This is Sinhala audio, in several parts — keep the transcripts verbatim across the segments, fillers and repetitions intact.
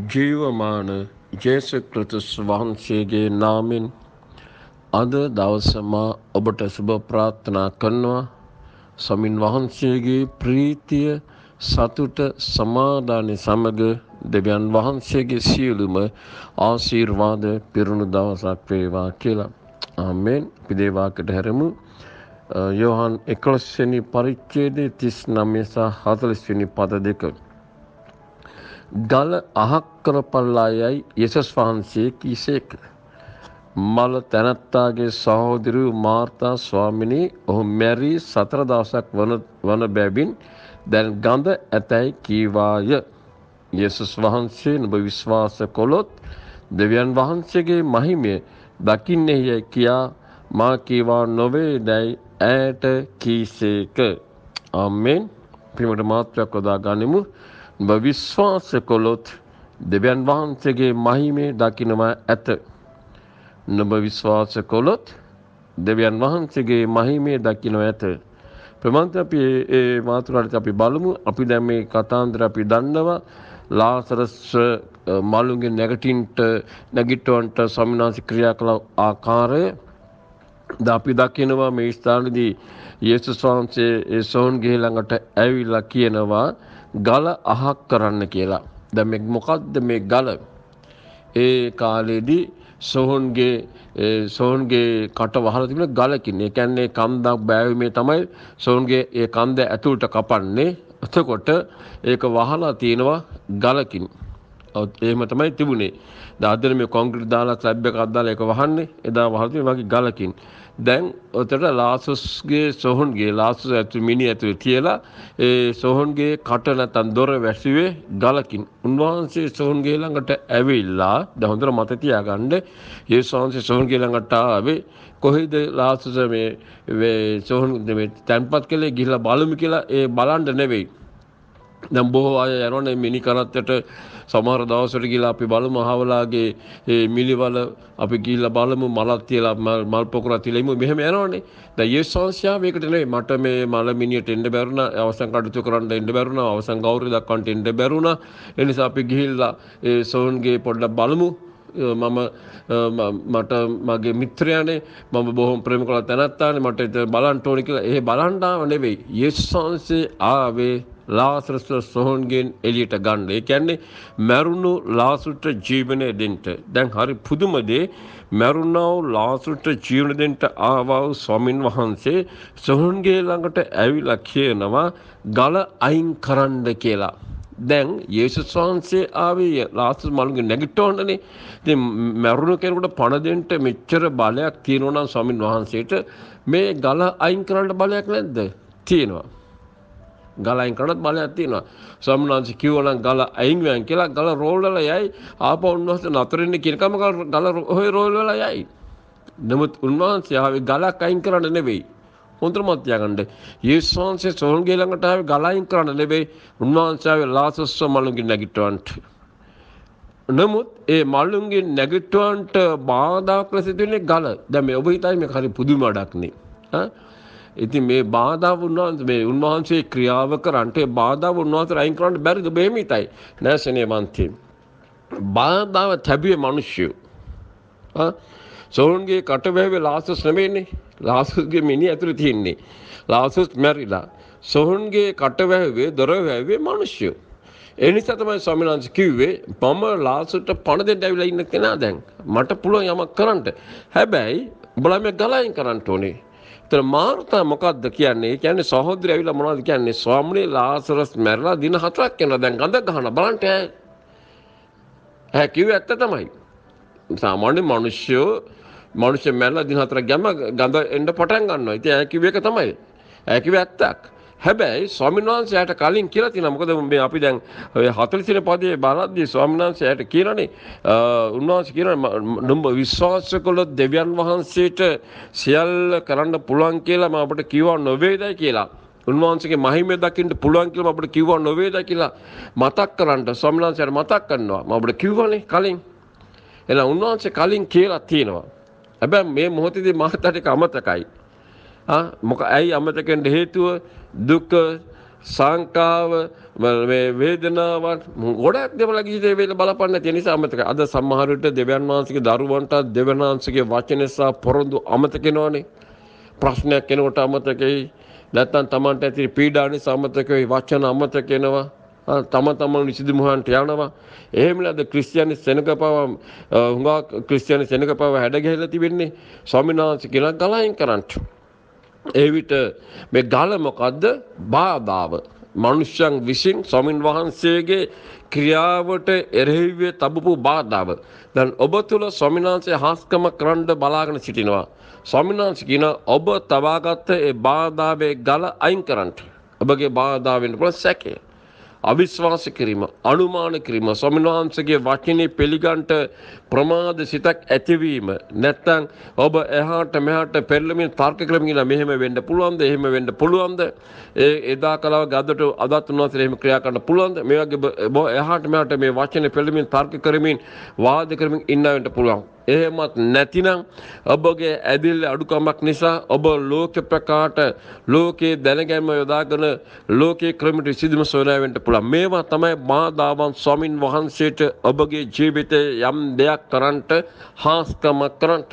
ජීවමාන ජේසුස් ක්‍රිස්තුස් වහන්සේගේ නාමෙන් අද දවසම ඔබට සුබ ප්‍රාර්ථනා කරනවා. ස්වාමින් වහන්සේගේ ප්‍රීතිය සතුට සමාදානය සමග දෙවියන් වහන්සේගේ සියලුම ආශිර්වාද පිරුණු දවසක් වේවා කියලා. ආමෙන්. අපි දේවාකට හැරමු. යෝහන් එකොළොස් වෙනි පරිච්ඡේදයේ තිස් නවය සහ හතළිස් වෙනි පද දෙක. ගල අහක් කරපල්ලා යයි යේසුස් වහන්සේ කීසේක. මල තැනැත්තාගේ සහෝදරයෝ මාර්තා ස්වාමිනී ඔහු මැරී සතර දවසක් වන වන බැවින් දැන් ගඳ ඇතැයි කීවාය. යේසුස් වහන්සේ නුඹ විශ්වාස කළොත් දෙවියන් වහන්සේගේ මහිමය දකින්නේය කියා මා කීවා නොවේදැයි ඈට කීසේක. ආමෙන්. ප්‍රියමට මාත්‍රයක් යොදා ගනිමු. නුඹ විශ්වාස කළොත් දෙවියන් වහන්සේගේ මහිමය දකින්නවා ඇත. නුඹ විශ්වාස කළොත් දෙවියන් වහන්සේගේ මහිමය දකින්නවා ඇත. ප්‍රමාන්ත අපි ඒ මාතෘකාවට අපි බලමු. අපි දැන් මේ කතාන්දර අපි දන්නවා. ලාසරස් මලුන්ගේ නැගටින්ට නැගිටවන්ට ස්වාමීනාංශ ක්‍රියා කළ ආකාරය ද අපි දකිනවා. මේ ස්ථානයේදී යේසුස් වහන්සේ ඒ සෝන්ගේ ළඟට ඇවිල්ලා කියනවා ගල අහක් කරන්න කියලා. දැන් මේ මොකද්ද මේ ගල? ඒ කාලේදී සෝන්ගේ සෝන්ගේ කට වහලා තිබුණ ගලකින්. ඒ කියන්නේ කන්දක් බෑවීමේ තමයි සෝන්ගේ ඒ කන්ද ඇතුළට කපන්නේ. එතකොට ඒක වහලා තියෙනවා ගලකින්. එහෙම තමයි තිබුණේ. දැන් අද මේ කොන්ක්‍රීට් දාලා ස්ලැබ් එකක් දාලා ඒක වහන්නේ. එදා වහලා තියෙන වගේ ගලකින්. දැන් උතට ලාසුස්ගේ සොහොන්ගේ ලාසුස් ඇතුළු මිනි ඇතුළේ තියලා ඒ සොහොන්ගේ කට නැතන් දොර වැසුවේ ගලකින්. උන්වහන්සේ සොහොන්ගේ ළඟට ඇවිල්ලා දැන් හොඳට මතක තියාගන්න. යේසුස් වහන්සේ සොහොන්ගේ ළඟට ආවේ කොහෙද ලාසුස් මේ මේ සොහොන් මේ තැන්පත් කළේ ගිහිල්ලා බලමු කියලා ඒ බලන්න නෙවෙයි. දැන් බොහෝ අය යනවනේ මිනි කරත්තට සමහර දවසට ගිහිල්ලා අපි බලමු අහවලාගේ ඒ මිලිවල අපි ගිහිල්ලා බලමු මලක් තියලා මල් පොකුරක් තියලා ඉමු මෙහෙම යනවනේ. දැන් යේසුස් වහන්සේ මේකට නෙවෙයි මට මේ මල මිනියට එන්න බැරුණා, අවසන් කටයුතු කරන්න එන්න බැරුණා, අවසන් ගෞරවය දක්වන්න එන්න බැරුණා. ඒ නිසා අපි ගිහිල්ලා ඒ සෝන්ගේ පොඩ්ඩක් බලමු. මම මට මගේ මිත්‍රයානේ මම බොහොම ප්‍රේම කරලා තැනත්තානේ මට බලන්න ඕනේ කියලා. ඒ බලන්න ආව නෙවෙයි. යේසුස් වහන්සේ ආවේ ලාසරස් සොහොන්ගෙන් එළියට ගන්න. ඒ කියන්නේ මරුණු ලාසුට ජීවනය දෙන්න. දැන් හරි පුදුම දේ මරුණා වූ ලාසුට ජීවන දෙන්න ආවා වූ ස්වාමින් වහන්සේ සොහොන්ගේ ළඟට ඇවිල්ලා කියනවා ගල අයින් කරන්න කියලා. දැන් යේසුස් වහන්සේ ආවේ ලාසරස් මලුන්ගේ නැගිටවන්නනේ. ඉතින් මරුණු කෙනෙකුට පණ දෙන්න මෙච්චර බලයක් තියෙනවා නම් ස්වාමින් වහන්සේට මේ ගල අයින් කරන්න බලයක් නැද්ද? තියෙනවා. ගල අයින් කරන්නත් බලයක් තියෙනවා. ස්වාමීන් වහන්සේ කිව්වා නම් ගල අයින් වෙන කියලා ගල රෝල් වල යයි. ආපහු උන්වහන්සේ නතර වෙන්න කියනකම ගල ඔය රෝල් වල යයි. නමුත් උන්වහන්සේ ආවේ ගලක් අයින් කරන්න නෙවෙයි. හොඳට මතක තියාගන්න. යේසුස් වහන්සේ සෝන්ගේ ළඟට ආවේ ගල අයින් කරන්න නෙවෙයි. උන්වහන්සේ ආවේ ලාසරස් මලුන්ගේ නැගිටවන්න. නමුත් ඒ මලුන්ගේ නැගිටවන්නට බාධාක් ලෙස දෙන්නේ ගල. දැන් මේ ඔබ හිතයි මේක හරි පුදුම වැඩක් නේ. හා ඉතින් මේ බාධා උන්වහන්සේ මේ උන්වහන්සේ ක්‍රියාව කරන්ට ඒ බාධා උන්වහන්සේ අයින් කරන්න බැරිද? බෙහෙම හිතයි. නැසනේ මන්ති. බාධාව තැබුවේ මිනිස්සු. ආ සෝන්ගේ කට වැහුවේ ලාසස් නෙමෙයිනේ. ලාසස්ගේ මිනි ඇතුලේ තියෙන්නේ. ලාසස් මැරිලා. සෝන්ගේ කට වැහුවේ දොර වැහුවේ මිනිස්සු. ඒ නිසා තමයි ස්වාමීන් වහන්සේ කිව්වේ මම ලාසුට පණ දෙන්න ඇවිල්ලා ඉන්න කෙනා දැන් මට පුළුවන් යමක් කරන්න. හැබැයි උඹලා මේ ගලයින් කරන්න ඕනේ. ඒතර මාර්තා මොකද්ද කියන්නේ? ඒ කියන්නේ සහෝදරය ඇවිල්ලා මොනවද කියන්නේ? ස්වාමීනි ලාසරස් මැරලා දින හතරක් යනවා. දැන් ගඳ ගහන බලන්න ඈ. ඈ කිව්වේ ඇත්ත තමයි. සාමාන්‍ය මිනිස්සු මිනිස්සු මැරලා දින හතරක් ගියම ගඳ එන්න පටන් ගන්නවා. ඉතින් ඈ කිව්වේ ඒක තමයි. ඈ කිව්වේ ඇත්තක්. හැබැයි ස්වාමීන් වහන්සේට කලින් කියලා තියෙනවා. මොකද මේ අපි දැන් ඔය හතළිස් වෙනි පදයේ බලද්දී ස්වාමීන් වහන්සේට කියනනේ උන්වහන්සේ කියනවා නුඹ විශ්වාස කළොත් දෙවියන් වහන්සේට සියල්ල කරන්න පුළුවන් කියලා මම අපිට කිව්වා නොවේදයි කියලා. උන්වහන්සේගේ මහිමය දකින්න පුළුවන් කියලා මම අපිට කිව්වා නොවේදයි කියලා මතක් කරන්න ස්වාමීන් වහන්සේට මතක් කරනවා. මම අපිට කිව්වනේ කලින්. එහෙනම් උන්වහන්සේ කලින් කියලා තියෙනවා. හැබැයි මේ මොහොතේදී මහතට ඒක අමතකයි. ආ මොක ඇයි අමතක වෙන්න හේතුව? දුක සංකාව මේ වේදනාවන් ගොඩක් දේවල් ජීවිතේ වේල බලපන්න නැති නිසා අමතක. අද සමහර විට දෙවියන් වහන්සේගේ දරුවන්ට දෙවියන් වහන්සේගේ වචන සහ පොරොන්දු අමතක වෙනවනේ. ප්‍රශ්නයක් කෙනෙකුට අමතකයි. නැත්නම් Tamanට ඇති පීඩා නිසා අමතක වෙයි. වචන අමතක වෙනවා. තම තමන් නිසිදු මුහන්ට යනවා. එහෙමලද ක්‍රිස්තියානි සෙනගපව හුඟා ක්‍රිස්තියානි සෙනගපව හැඩ ගැහිලා තිබෙන්නේ. ස්වාමීන් වහන්සේ කියන ගලයින් කරන්ට. ඒ විට මේ ගල මොකද්ද? බාධාව. මනුෂ්‍යයන් විසින් ස්වාමීන් වහන්සේගේ ක්‍රියාවට එරෙහිව තබපු බාධාව. දැන් ඔබ තුල ස්වාමීන් වහන්සේ හාස්කම කරන්න බලාගෙන සිටිනවා. ස්වාමීන් වහන්සේ කියන ඔබ තබාගත්ත ඒ බාධාවේ ගල අයින් කරන්න. ඔබගේ බාධාවෙන් පුළුවන් සැකය. අවිශ්වාස කිරීම, අනුමාන කිරීම, ස්වාමීන් වහන්සේගේ වචනේ පිළිගන්ට ප්‍රමාද සිතක් ඇතිවීම, නැත්නම් ඔබ එහාට මෙහාට පෙරළමින් තර්ක කරමින් මෙහෙම වෙන්න පුළුවන්ද, එහෙම වෙන්න පුළුවන්ද, ඒ එදා කලාව ගදට අදත් උන්වහන්සේ එහෙම ක්‍රියා කරන්න පුළුවන්ද, මේ වගේ එහාට මෙහාට මේ වචනේ පෙරළමින් තර්ක කරමින් වාද කරමින් ඉන්න වෙන්න පුළුවන්. එහෙමත් නැතිනම් ඔබගේ ඇදිල්ල අඩුකමක් නිසා ඔබ ලෝක ප්‍රකාට ලෝකයේ දැනගැන්ම යොදාගෙන ලෝකයේ ක්‍රමයට සිදුම සොයනවෙන්න පුළුවන්. මේවා තමයි බාධාවන් ස්වාමින් වහන්සේට ඔබගේ ජීවිතයේ යම් දෙයක් කරන්නට හාස්කමක් කරන්නට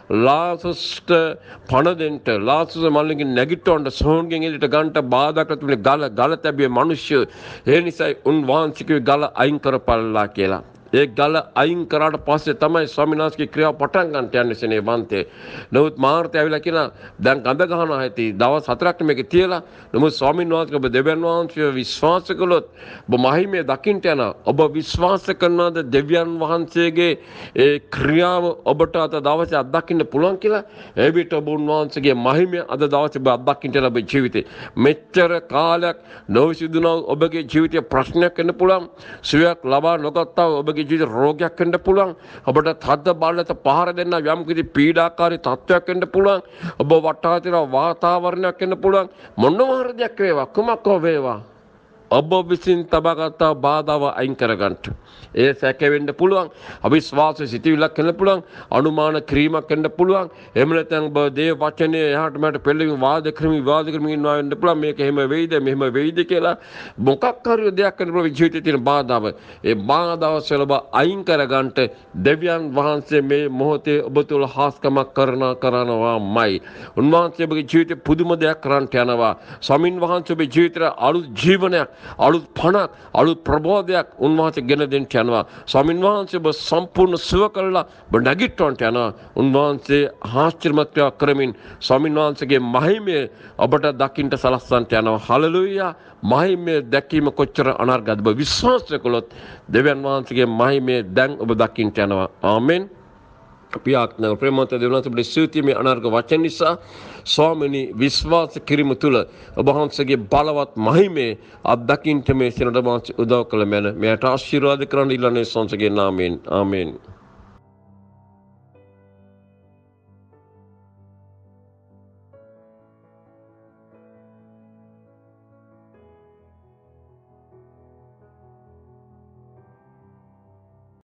ලාසස්ට පණ දෙන්නට ලාසස් මල්ලකින් නැගිටවන්න සෝන්ගෙන් එළියට ගන්නට බාධා කර තිබුණේ ගල ගල තැබියේ මිනිස්සු. ඒ නිසා උන්වහන්සේ ගල අයින් කරපල්ලා කියලා. ඒ ගල අයින් කරාට පස්සේ තමයි ස්වාමීන් වහන්සේගේ ක්‍රියාව පටන් ගන්නට යන්නේ සනේ වන්තේ. නමුත් මාර්ථය ඇවිල්ලා කියනවා දැන් ගඳ ගහනවා ඇති දවස් හතරක් මේක තියලා. නමුත් ස්වාමීන් වහන්සේ ඔබ දෙවියන් වහන්සේව විශ්වාස කළොත් ඔබ මහිමය දකින්න යනවා. ඔබ විශ්වාස කරනවාද දෙවියන් වහන්සේගේ ඒ ක්‍රියාව ඔබට අද දවසේ අත්දකින්න පුළුවන් කියලා? ඒ විට ඔබ උන්වහන්සේගේ මහිමය අද දවසේ ඔබ අත්දකින්න යන ඔබේ ජීවිතේ. මෙච්චර කාලයක් නොවිසඳුණා ඔබගේ ජීවිතේ ප්‍රශ්නයක් වෙන්න පුළුවන්. සුවයක් ලබා නොගත්තා ඔබගේ ජීවිත රෝගයක් වෙන්න පුළුවන්. ඔබට තද්ද බාලට පහර දෙන්න යම් කිසි පීඩාකාරී තත්ත්වයක් වෙන්න පුළුවන්. ඔබ වටා තියෙන වාතාවරණයක් වෙන්න පුළුවන්. මොනවා හරි දෙයක් වේවා කුමක් හෝ වේවා. ඔබ විසින් තබාගත් බාධාව අයින් කරගන්න. ඒ සැකෙවෙන්න පුළුවන්. අවිශ්වාස සිටිවිලක් වෙන්න පුළුවන්. අනුමාන ක්‍රීමක් වෙන්න පුළුවන්. එහෙම නැත්නම් ඔබ දේ වචනේ එහාට මෙහාට පෙළමින් වාද කරමින් වාද කරමින් ඉන්නවා වෙන්න පුළුවන්. මේක එහෙම වෙයිද මෙහෙම වෙයිද කියලා මොකක් හරි දෙයක් වෙන්න පුළුවන් ජීවිතේ තියෙන බාධාව. ඒ බාධාව සලබ අයින් කරගන්න දෙවියන් වහන්සේ මේ මොහොතේ ඔබ තුල හාස්කමක් කරන කරනවාමයි. උන්වහන්සේ ඔබගේ ජීවිතේ පුදුම දෙයක් කරන්නට යනවා. ස්වාමින් වහන්සේ ඔබේ ජීවිතේ අලුත් ජීවනයක් අලුත් පණක් අලුත් ප්‍රබෝධයක් උන්වහන්සේ ගෙන දෙන්න යනවා. ස්වාමීන් වහන්සේ ඔබ සම්පූර්ණ සුව කළා ඔබ නැගිටවන්ට යනවා. උන්වහන්සේ ආශ්චර්යමත් කරමින් ස්වාමීන් වහන්සේගේ මහිමය ඔබට දකින්න සලස්වන්නට යනවා. හලෙලූයා. මහිමය දැකීම කොච්චර අනර්ගද ඔබ විශ්වාස කළොත් දෙවියන් වහන්සේගේ මහිමය දැන් ඔබ දකින්න යනවා. ආමෙන්. අපි ආඥා ප්‍රේමවත් දෙවියන් වහන්සේ ස්තුතියි අනර්ග වචන නිසා ස්වාමිනී විශ්වාස කිරීම තුළ ඔබ වහන්සේගේ බලවත් මහිමේ අත්දකින්න මේ සිනඩ මාංශ උදව් කළ මැන මෙයට ආශිර්වාද කරන්න ඉල්ලන්නේ සංසගේ නාමයෙන්. ආමෙන්.